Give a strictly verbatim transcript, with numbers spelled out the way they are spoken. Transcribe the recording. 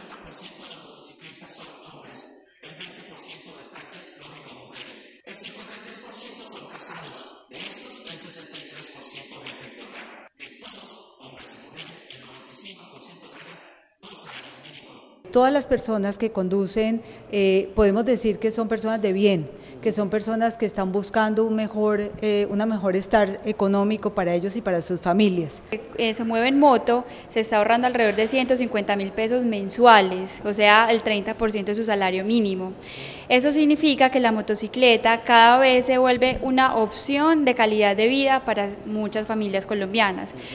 ochenta por ciento de los motociclistas son hombres, el veinte por ciento restante, lógico, mujeres, el cincuenta y tres por ciento son casados, de estos el sesenta y tres por ciento jefes de hogar, de todos, hombres y mujeres, el noventa y cinco por ciento ganan dos salarios mínimos. Todas las personas que conducen, eh, podemos decir que son personas de bien, que son personas que están buscando un mejor, eh, una mejor estar económico para ellos y para sus familias. Eh, se mueve en moto, se está ahorrando alrededor de ciento cincuenta mil pesos mensuales, o sea, el treinta por ciento de su salario mínimo. Eso significa que la motocicleta cada vez se vuelve una opción de calidad de vida para muchas familias colombianas.